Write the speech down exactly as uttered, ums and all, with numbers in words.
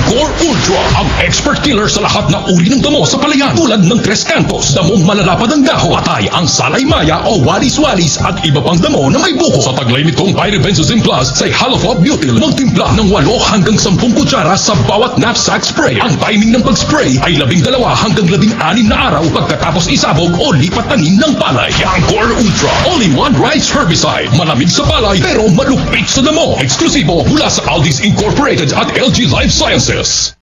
Pyanchor Ultra, ang expert killer sa lahat ng uri ng damo sa palayan tulad ng tres cantos, damong malalapad ang dahon, patay ang salay-maya o walis-walis at iba pang damo na may buko. Sa taglay nitong Pyribenzazine Plus sa Halophop Butyl, magtimpla ng walo hanggang sampung kutsara sa bawat knapsack spray. Ang timing ng pag-spray ay labing dalawa hanggang labing anim na araw pagkatapos isabog o lipat tanim ng palay. Pyanchor Ultra, all-in-one rice herbicide. Malamig sa palay pero malupit sa damo. Exklusibo mula sa Aldiz Incorporated at L G Life Sciences.